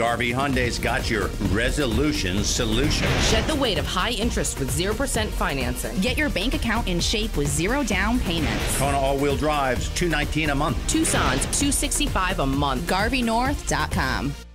Garvey Hyundai's got your resolution solution. Shed the weight of high interest with 0% financing. Get your bank account in shape with 0 down payments. Kona all-wheel drives, $219 a month. Tucson's $265 a month. GarveyNorth.com.